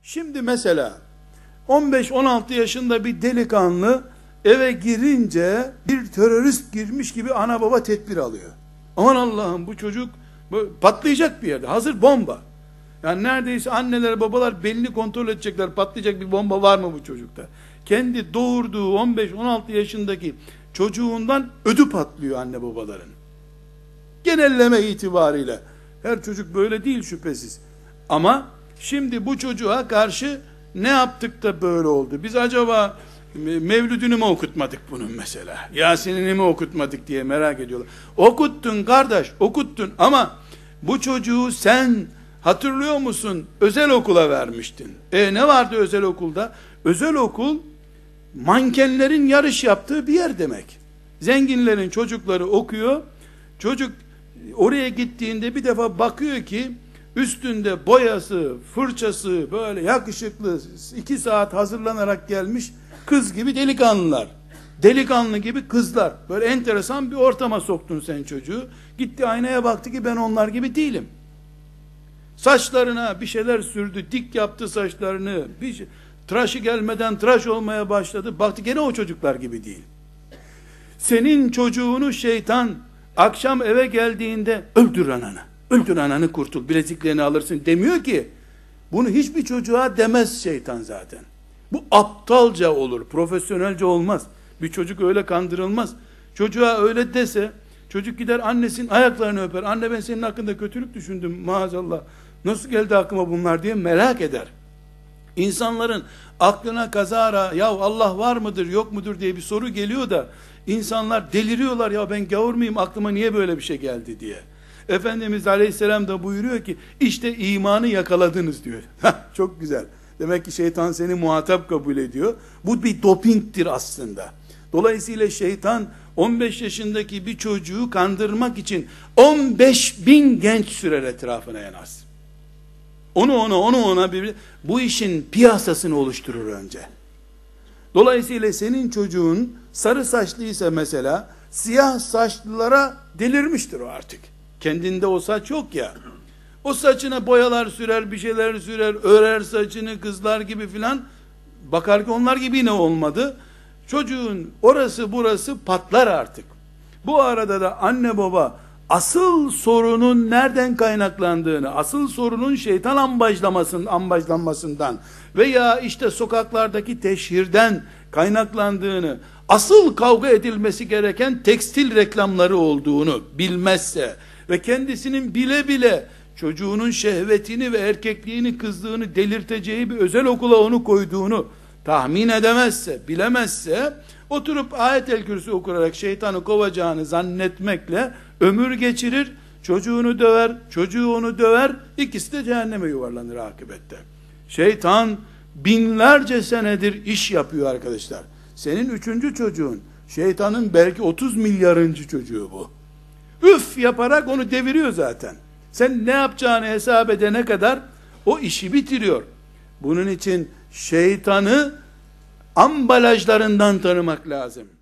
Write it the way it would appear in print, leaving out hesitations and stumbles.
Şimdi mesela 15-16 yaşında bir delikanlı eve girince bir terörist girmiş gibi ana baba tedbir alıyor. Aman Allah'ım, bu çocuk patlayacak bir yerde. Hazır bomba. Yani neredeyse anneler babalar belini kontrol edecekler. Patlayacak bir bomba var mı bu çocukta? Kendi doğurduğu 15-16 yaşındaki çocuğundan ödü patlıyor anne babaların. Genelleme itibariyle. Her çocuk böyle değil şüphesiz. Ama şimdi bu çocuğa karşı ne yaptık da böyle oldu? Biz acaba Mevlüdünü mü okutmadık bunun mesela? Yasin'ini mi okutmadık diye merak ediyorlar. Okuttun kardeş, okuttun ama bu çocuğu sen hatırlıyor musun? Özel okula vermiştin. Ne vardı özel okulda? Özel okul mankenlerin yarış yaptığı bir yer demek. Zenginlerin çocukları okuyor. Çocuk oraya gittiğinde bir defa bakıyor ki üstünde boyası, fırçası böyle yakışıklı 2 saat hazırlanarak gelmiş kız gibi delikanlılar. Delikanlı gibi kızlar. Böyle enteresan bir ortama soktun sen çocuğu. Gitti aynaya baktı ki ben onlar gibi değilim. Saçlarına bir şeyler sürdü, dik yaptı saçlarını. Tıraşı gelmeden tıraş olmaya başladı. Baktı gene o çocuklar gibi değil. Senin çocuğunu şeytan akşam eve geldiğinde öldür ananı. Öldür ananı, kurtul, bileziklerini alırsın demiyor ki. Bunu hiçbir çocuğa demez şeytan zaten. Bu aptalca olur, profesyonelce olmaz. Bir çocuk öyle kandırılmaz. Çocuğa öyle dese, çocuk gider annesinin ayaklarını öper. Anne ben senin hakkında kötülük düşündüm maazallah. Nasıl geldi aklıma bunlar diye merak eder. İnsanların aklına kazara ya Allah var mıdır yok mudur diye bir soru geliyor da insanlar deliriyorlar, ya ben gavur muyum, aklıma niye böyle bir şey geldi diye. Efendimiz Aleyhisselam da buyuruyor ki işte imanı yakaladınız diyor. Çok güzel. Demek ki şeytan seni muhatap kabul ediyor. Bu bir dopingtir aslında. Dolayısıyla şeytan 15 yaşındaki bir çocuğu kandırmak için 15.000 genç sürer etrafına en az. Ona bu işin piyasasını oluşturur önce. Dolayısıyla senin çocuğun sarı saçlıysa mesela siyah saçlılara delirmiştir o artık. Kendinde o saç yok ya. O saçına boyalar sürer, bir şeyler sürer, örer saçını kızlar gibi filan. Bakar ki onlar gibi ne olmadı. Çocuğun orası burası patlar artık. Bu arada da anne baba asıl sorunun nereden kaynaklandığını, asıl sorunun şeytan ambajlanmasından veya işte sokaklardaki teşhirden kaynaklandığını, asıl kavga edilmesi gereken tekstil reklamları olduğunu bilmezse ve kendisinin bile bile çocuğunun şehvetini ve erkekliğini, kızlığını delirteceği bir özel okula onu koyduğunu tahmin edemezse, bilemezse, oturup Ayet-el Kürsü okurarak şeytanı kovacağını zannetmekle ömür geçirir, çocuğunu döver, çocuğu onu döver, ikisi de cehenneme yuvarlanır akıbette. Şeytan binlerce senedir iş yapıyor arkadaşlar. Senin 3. çocuğun, şeytanın belki 30 milyarıncı çocuğu bu. Üf yaparak onu deviriyor zaten. Sen ne yapacağını hesap edene kadar o işi bitiriyor. Bunun için şeytanı ambalajlarından tanımak lazım.